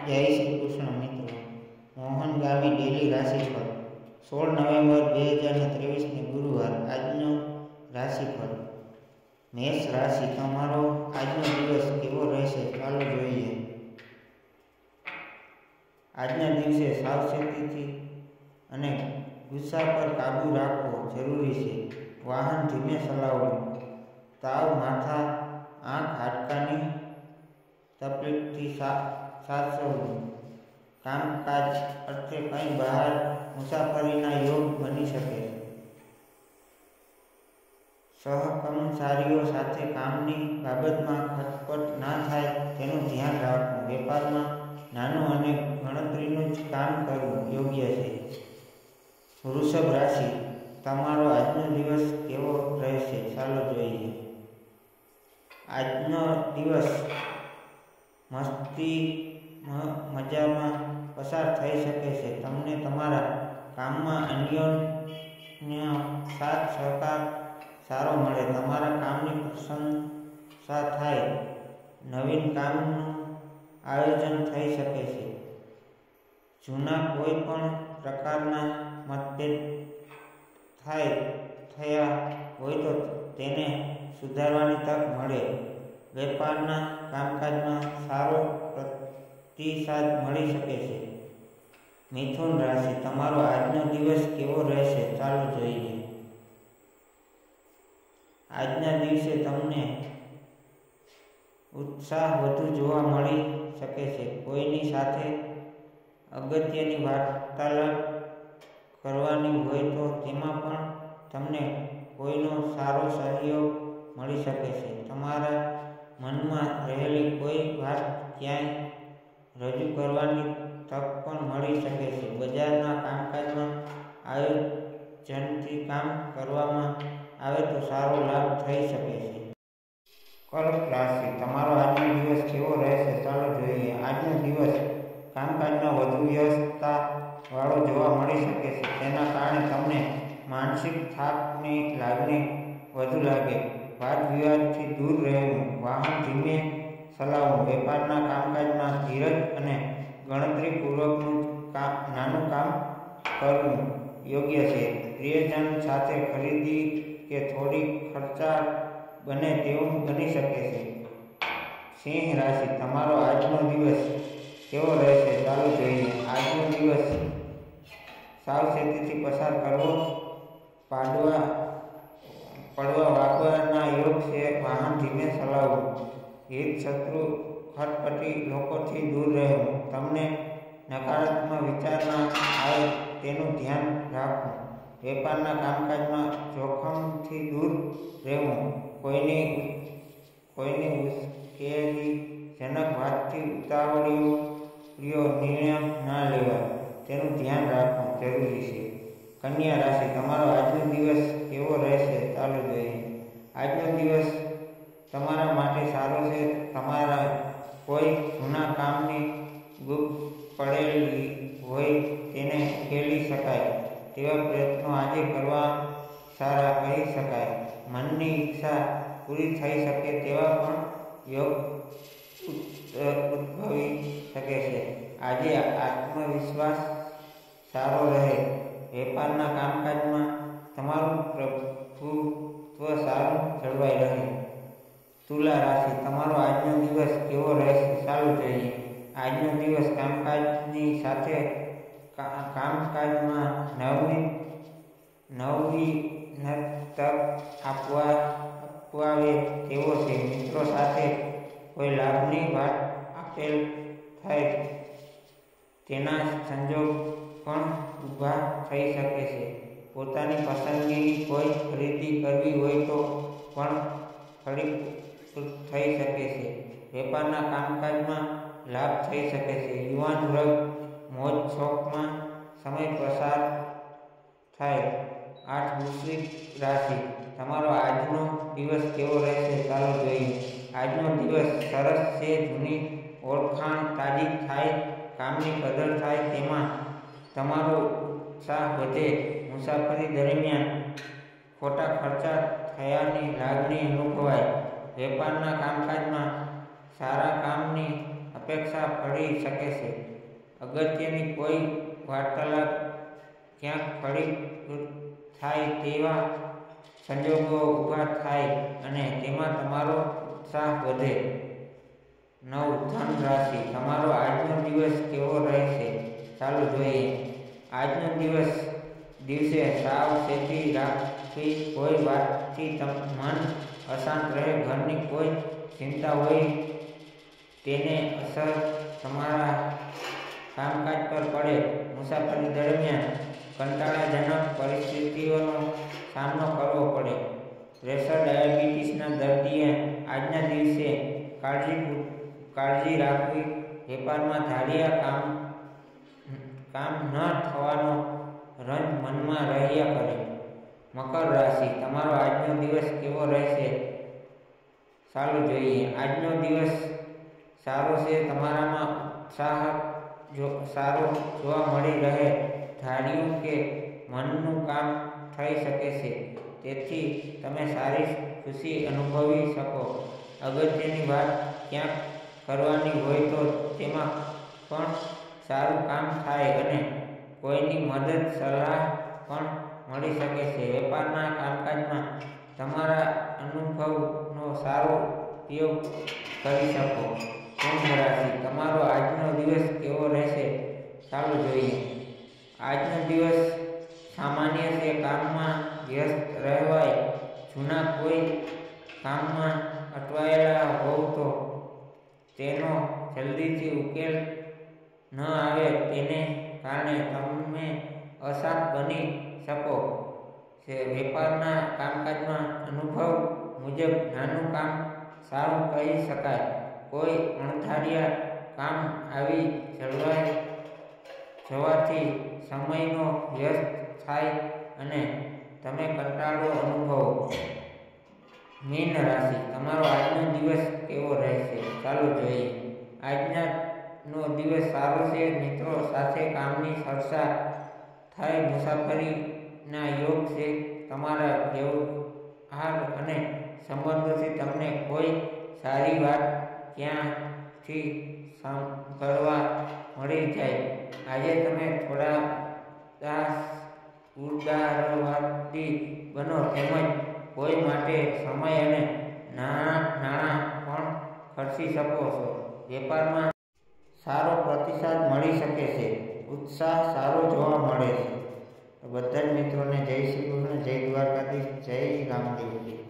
જય શ્રી કૃષ્ણ મિત્રો. મોહન ગામી ડેલી રાશિફળ 16 નવેમ્બર 2023 ગુરુવાર. આજનો રાશિફળ. મેષ રાશિ. તમારો આજનો દિવસ કેવો રહેશે ચાલો જોઈએ. આજના દિવસે સાવચેતીથી અને ગુસ્સા પર કાબૂ રાખવો જરૂરી છે. વાહન ધીમે ચલાવવું. તાવ, માથા, આંખ, હાડકાની તકલીફથી સાચવવું. કામકાજ અર્થે કંઈ બહાર મુસાફરીના યોગ બની શકે. સહકર્મચારીઓ સાથે કામની બાબતમાં ખટપટ ના થાય તેનું ધ્યાન રાખવું. વેપારમાં નાનું અને ગણતરીનું જ કામ કરવું યોગ્ય છે. વૃષભ રાશિ. તમારો આજનો દિવસ કેવો રહેશે ચાલો જોઈએ. આજનો દિવસ મજામાં પસાર થઈ શકે છે. તમને તમારા કામમાં અન્યોન્ય સાથ સહકાર સારો મળે. તમારા કામની પ્રશંસા થાય. નવીન કામનું આયોજન થઈ શકે છે. જૂના કોઈ પણ પ્રકારના મતભેદ થયા હોય તો તેને સુધારવાની તક મળે. વેપારના કામકાજમાં સારો પ્રતિસાદ મળી શકે છે. મિથુન રાશિ. તમારો આજનો દિવસ કેવો રહેશે ચાલો જોઈએ. આજના દિવસે તમને ઉત્સાહ વધુ જોવા મળી શકે છે. કોઈની સાથે અગત્યની વાર્તાલાપ કરવાની હોય તો તેમાં પણ તમને કોઈનો સારો સહયોગ મળી શકે છે. તમારા મનમાં રહેલી કોઈ વાત ક્યાંય રજૂ કરવાની તક પણ મળી શકે છે. બજારના કામકાજમાં આયોજનથી કામ કરવામાં આવે તો સારો લાભ થઈ શકે છે. કર્ક રાશિ. તમારો આજનો દિવસ કેવો રહેશે ચાલો જોઈએ. આજનો દિવસ કામકાજમાં વધુ વ્યસ્તતા વાળો જોવા મળી શકે છે. તેના કારણે તમને માનસિક થાકની લાગણી વધુ લાગે. વાદ વિવાદથી દૂર રહેવું. વાહન ધીમે ચલાવવું. વેપારના કામકાજમાં ધીરજ અને ગણતરીપૂર્વકનું નાનું કામ કરવું યોગ્ય છે. પ્રિયજન સાથે ખરીદી કે થોડી ખર્ચાળ બને તેવું બની શકે છે. સિંહ રાશિ. તમારો આજનો દિવસ કેવો રહેશે ચાલો જોઈએ. આજનો દિવસ સાવચેતીથી પસાર કરવો. પડવા વાગવાના યોગ છે. વાહન ધીમે ચલાવવું. હિત શત્રુ ખટપટી લોકોથી દૂર રહેવું. તમને નકારાત્મક વિચાર ના આવે તેનું ધ્યાન રાખવું. વેપારના કામકાજમાં જોખમથી દૂર રહેવું. કોઈની ઉશ્કેરણીજનક વાતથી ઉતાવળિયો નિર્ણય ના લેવા તેનું ધ્યાન રાખવું જરૂરી છે. કન્યા રાશિ. તમારો આજનો દિવસ કેવો રહેશે ચાલો જોઈએ. આજનો દિવસ તમારા માટે સારો છે. તમારા કોઈ જૂના કામની ગુપ્ત પડેલી હોય તેને ઉકેલી શકાય તેવા પ્રયત્નો આજે કરવા સારા કહી શકાય. મનની ઈચ્છા પૂરી થઈ શકે તેવા પણ યોગ ઉદ્ભવી શકે છે. આજે આત્મવિશ્વાસ સારો રહે. વેપારના કામકાજમાં તમારું પ્રભુત્વ સારું જળવાઈ રહે. તુલા રાશિ. તમારો આજનો દિવસ કેવો રહેશે ચાલો જોઈએ. આજનો દિવસ કામકાજની સાથે કામકાજમાં નવીન તક આપવાવે તેવો છે. મિત્રો સાથે કોઈ લાભની વાત આપેલ થાય તેના સંજોગ પણ ઊભા થઈ શકે છે. પોતાની પસંદગીની કોઈ ખરીદી કરવી હોય તો પણ ફળીભૂત થઈ શકે છે. વેપારના કામકાજમાં લાભ થઈ શકે છે. યુવાન વર્ગ મોજ શોખમાં સમય પસાર થાય. 8 વૃશ્ચિક રાશિ. તમારો આજનો દિવસ કેવો રહેશે ચાલો જોઈએ. આજનો દિવસ સરસ છે. જૂની ઓળખાણ તાજી થાય. કામની કદર થાય. તેમાં તમારો ઉત્સાહ વધે. મુસાફરી દરમિયાન ખોટા ખર્ચા થયાની લાગણી અનુભવાય. વેપારના કામકાજમાં સારા કામની અપેક્ષા ફળી શકે છે. અગત્યની કોઈ વાર્તાલાપ ક્યાંક ફળી થાય તેવા સંજોગો ઊભા થાય અને તેમાં તમારો ઉત્સાહ વધે. 9. ધન રાશિ. તમારો આજનો દિવસ કેવો રહેશે? ચાલો જોઈએ. આજનો દિવસે સાવચેતી રાખવી. કોઈ વાતથી મન અશાંત રહે. ઘરની કોઈ ચિંતા હોય તેને અસર તમારા કામકાજ પર પડે. મુસાફરી દરમિયાન કંટાળાજનક પરિસ્થિતિઓનો સામનો કરવો પડે. પ્રેશર ડાયાબિટીસના દર્દીએ આજના દિવસે કાળજી રાખવી. વેપારમાં ધાર્યા કામ ન થવાનો રંજ મનમાં રહ્યા કરે. મકર રાશિ. તમારો આજનો દિવસ કેવો રહેશે? ચાલો જોઈએ. આજનો દિવસ સારો છે. તમારામાં ઉત્સાહ સારો જોવા મળી રહે. ધાર્યું કે મનનું કામ થઈ શકે છે, તેથી તમે સારી ખુશી અનુભવી શકો. અગત્યની વાત ક્યાંક કરવાની હોય તો તેમાં પણ સારું કામ થાય અને કોઈની મદદ સલાહ પણ મળી શકે છે. વેપારના કામકાજમાં તમારા અનુભવનો સારો ઉપયોગ કરી શકો. કુંભ રાશિ. તમારો આજનો દિવસ કેવો રહેશે? ચાલો જોઈએ. આજનો દિવસ સામાન્ય છે. કામમાં વ્યસ્ત રહેવાય. જૂના કોઈ કામમાં અટવાયેલા હોવ તો તેનો જલ્દીથી ઉકેલ ન આવે તેને કારણે તમે અશાંત બની શકો છે. વેપારના કામકાજમાં અનુભવ મુજબ નાનું કામ સારું કહી શકાય. કોઈ અણધાર્યા કામ આવી જવાથી સમયનો વ્યસ્ત થાય અને તમે કંટાળો અનુભવો. મીન રાશિ. તમારો આજનો દિવસ કેવો રહેશે? ચાલો જોઈએ. આજનો દિવસ સારો છે. મિત્રો સાથે કામની ચર્ચા થાય. મુસાફરીના યોગ છે. તમારા વ્યવહાર અને સંબંધોથી તમને કોઈ સારી વાત ક્યાંથી સાંભળવા મળી જાય. આજે તમે થોડા ઉદારવાદી બનો તેમજ કોઈ માટે સમય અને નાણાં પણ ખર્ચી શકો છો. વેપારમાં સારો પ્રતિસાદ મળી શકે છે. ઉત્સાહ સારો જોવા મળે છે. બધા જ મિત્રોને જય શ્રી કૃષ્ણ, જય દ્વારકાધીશ, જય રામદેવ.